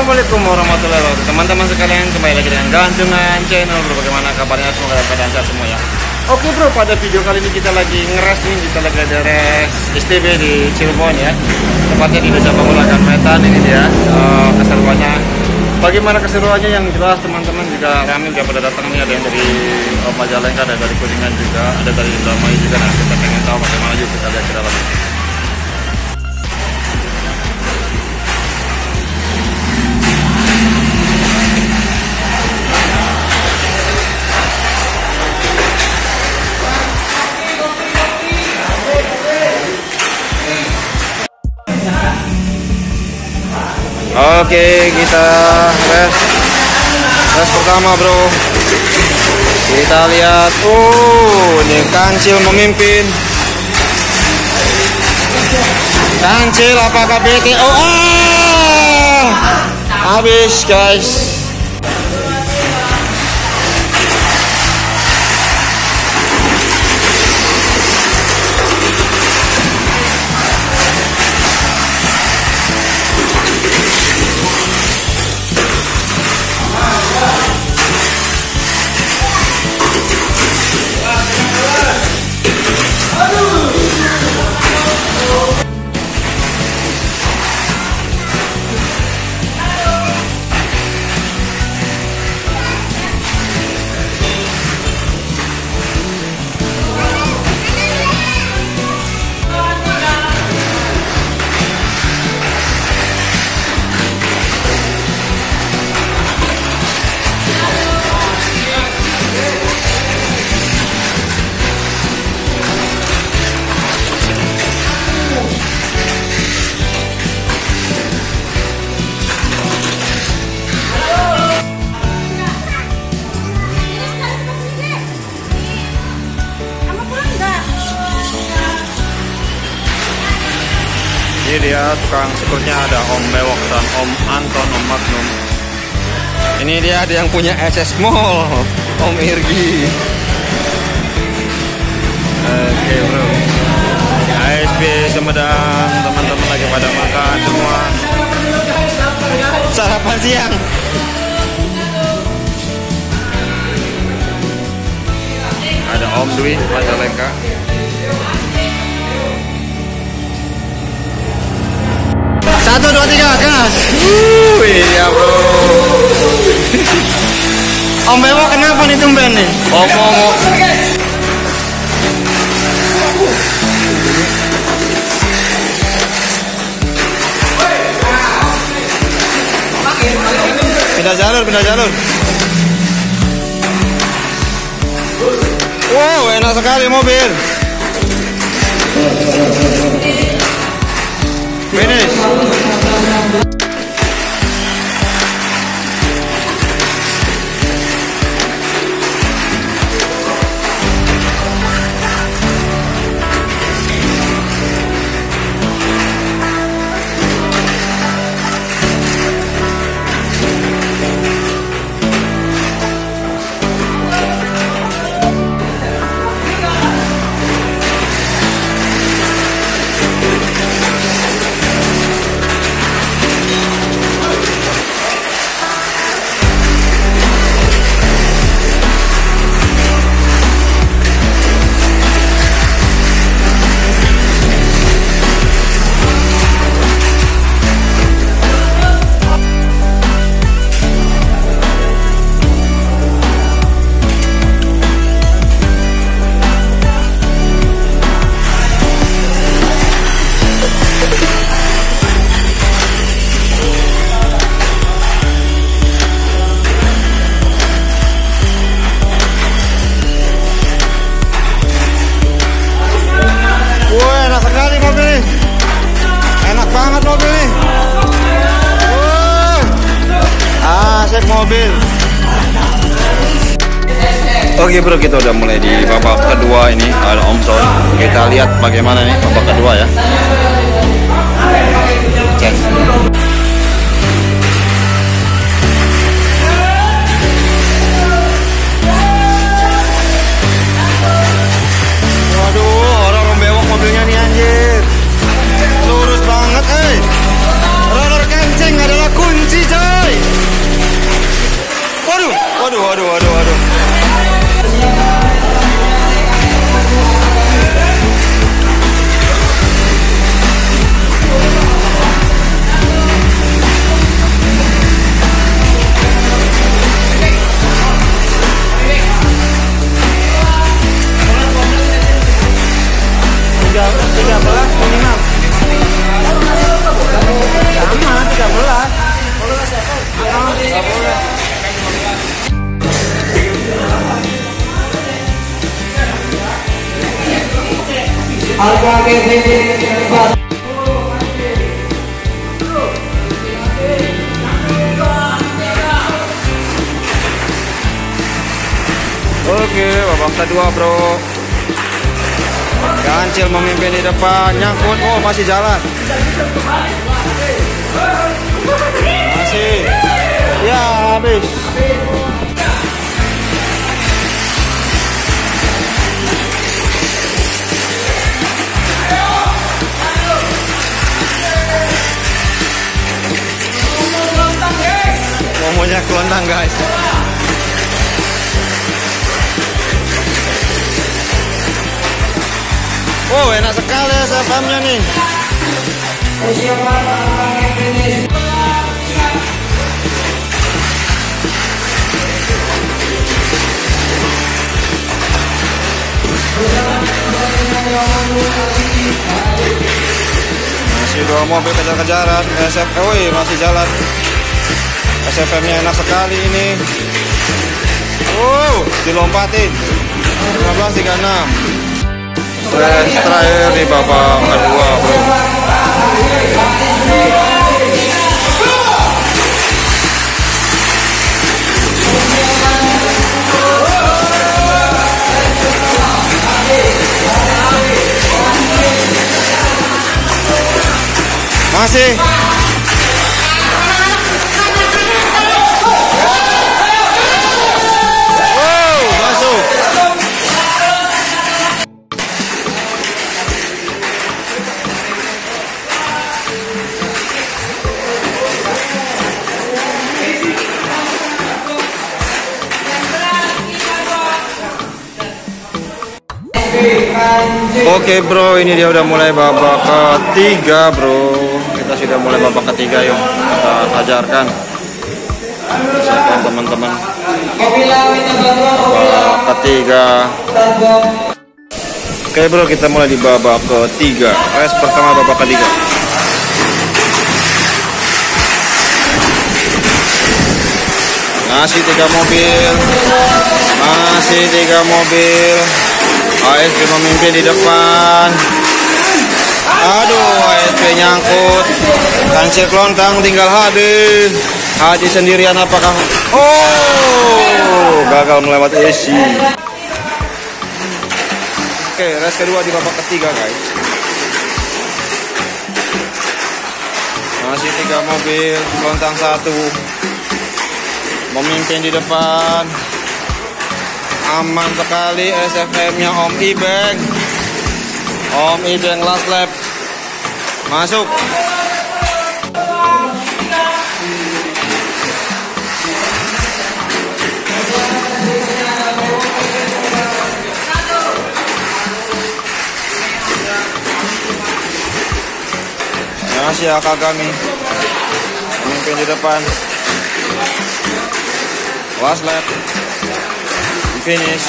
Assalamualaikum warahmatullahi wabarakatuh. Teman-teman sekalian, kembali lagi dengan Gantungan Channel bro. Bagaimana kabarnya? Semoga dalam keadaan sehat semua ya. Oke bro, pada video kali ini kita lagi ngeres nih. Kita lagi ada res STB di Cirebon ya. Tepatnya di Desa Panguragan Wetan. Ini dia keseruannya. Bagaimana keseruannya? Yang jelas teman-teman juga ramai juga pada datang nih. Ada yang dari Majalengka, ada dari Kuningan juga, ada dari Indramayu juga. Nah, kita pengen tahu bagaimana, yuk kita lihat ke dalam. Oke, kita res pertama bro. Kita lihat, ini Kancil memimpin. Kancil apakah BTO? Habis guys. Ini dia tukang sekurnya, ada Om Bewok dan Om Anton, Om Magnum. Ini dia yang punya SS Mall, Om Irgi. Oke bro, ASB Sumedang, teman-teman lagi pada makan semua. Sarapan siang. Ada Om Dwi Majalengka. Satu, dua, tiga, gas. Iya bro. Om Bewo kenapa nih tumben nih? Om. Pindah jalur. Wow, enak sekali mobil. Finish. Mobil. Oke bro, kita udah mulai di babak kedua ini. Ada Om Son. Kita lihat bagaimana nih babak kedua ya. Cek. Waduh, orang bewok mobilnya nih anjir. Lurus banget, roller kencing adalah kunci coy. Waduh, waduh, waduh, waduh. Oke, babak kedua bro. Kancil memimpin di depan, nyangkut, oh masih jalan. Masih, ya habis. Ngomongnya kelentang guys. Oh enak sekali SFM-nya nih. Masih dua mobil kejar-kejaran. Masih jalan. SFM-nya enak sekali ini. Dilompatin. 15.36. Race terakhir di babak kedua bro. Masih. Masuk. Oke bro, ini dia udah mulai babak ketiga bro. Kita sudah mulai babak ketiga, yuk kita ajarkan. Siapkan teman-teman. Babak ketiga. Oke bro, kita mulai di babak ketiga. Race pertama babak ketiga. Masih 3 mobil. Masih 3 mobil. ASP memimpin di depan. Aduh, ASP nyangkut. Kancil kelontang tinggal Hadi. Hadi sendirian apakah? Oh, gagal melewati isi. Oke, race kedua di babak ketiga guys. Masih 3 mobil, kelontang 1 memimpin di depan. Aman sekali SFM-nya Om Ibeng. Om Ibeng last lap. Masuk. Masih Akagami memimpin di depan. Last lap. Finish.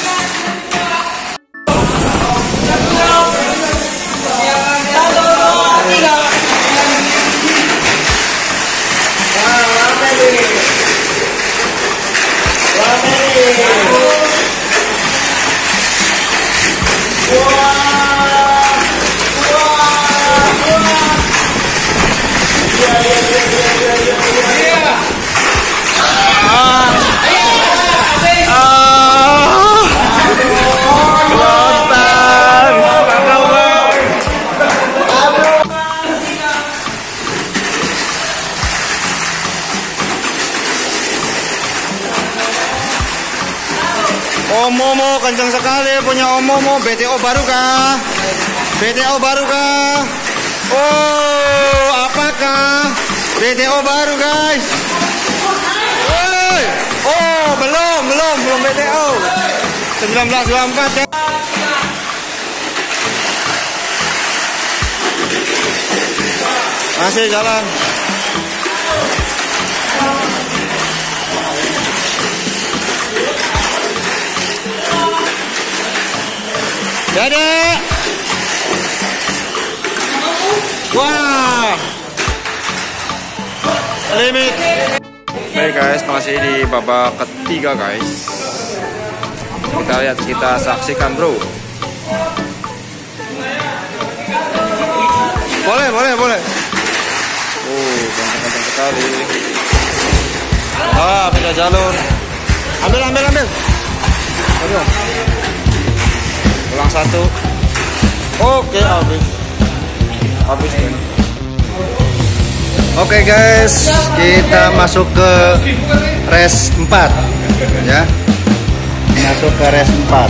Om Momo kencang sekali punya Om Momo. BTO baru kah? BTO baru kah? Oh, apakah BTO baru guys? Oh, belum. 1924 ya. Masih jalan. Dedek. Wah. Limit. Baik guys, masih di babak ketiga guys. Kita lihat, kita saksikan bro. Boleh. Kencang sekali. Beda jalur. Ambil. Aduh. Ulang satu. Oke, habis. Oke guys, kita masuk ke race 4 ya. Masuk ke race 4.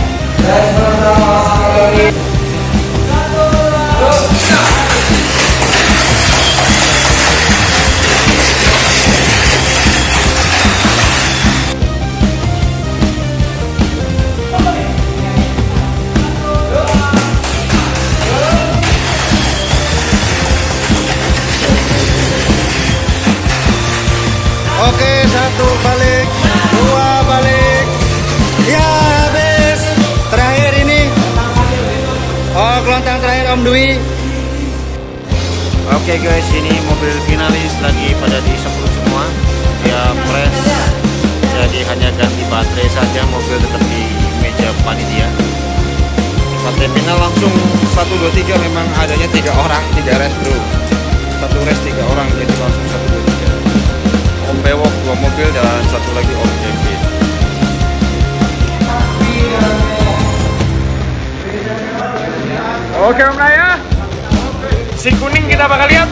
Oke, 1 balik, 2 balik. Ya, habis. Terakhir ini. Oh, kelontang terakhir Om Dwi. Oke guys, ini mobil finalis lagi pada disemprot semua. Ya, press. Jadi hanya ganti baterai saja, mobil tetap di meja panitia. Baterai final langsung 1, 2, 3, memang adanya 3 orang, 3 race bro. 1 race 3 orang, jadi langsung 1, 2, 3. Om Bewok 2 mobil dan 1 lagi Om Kevin. Oke Om Raya, si kuning kita bakal lihat.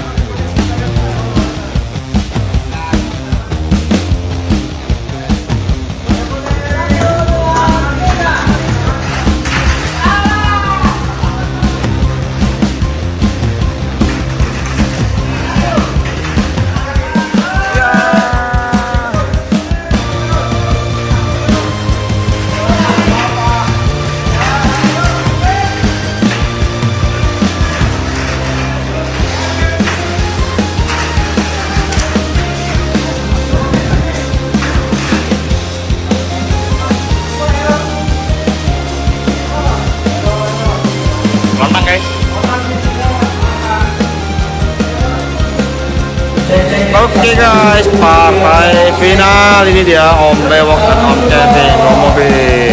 Oke guys, partai final ini dia Om Bewok dan Om Kevin mobil.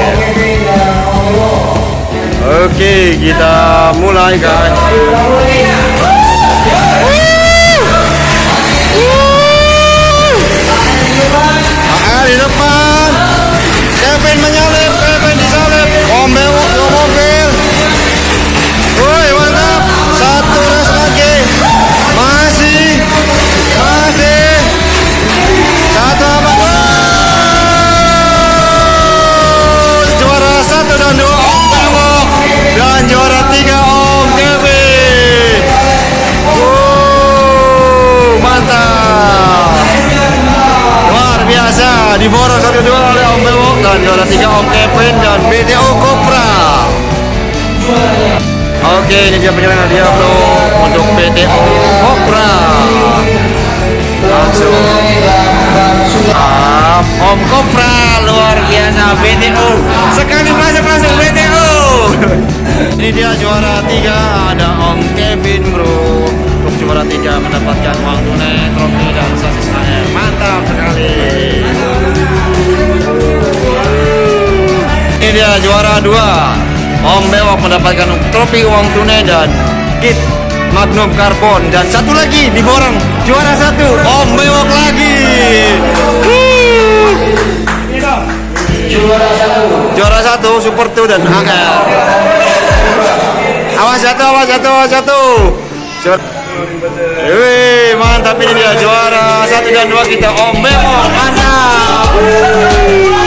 Oke, kita mulai guys. Di depan Kevin menyalip, Kevin disalip. Om Bewok 2 mobil. Woi, mantap. 1 race lagi. Masih 1 abad. Juara 1 dan 2 Om Bewok dan juara 3 Om Kevin. Mantap, luar biasa. Diborong 1-2 oleh Om Bewok dan juara 3 Om Kevin dan BTO Cobra. Oke, ini dia perjalanan dia bro untuk BTO Cobra. Langsung Om Cobra luar biasa BTO. Sekali masuk langsung BTO. Ini dia juara 3 ada Om Kevin bro. Untuk juara 3 mendapatkan uang tunai, trofi dan sasis AR. Mantap sekali. Ini dia juara 2 Om Bewok mendapatkan trofi uang tunai dan kit Magnum Carbon, dan 1 lagi diborong juara 1 Om Bewok lagi. Juara 1 Super 2 dan AR. Awas jatuh. Wih, mantap, ini dia juara 1 dan 2 kita Om Bewok. Mantap.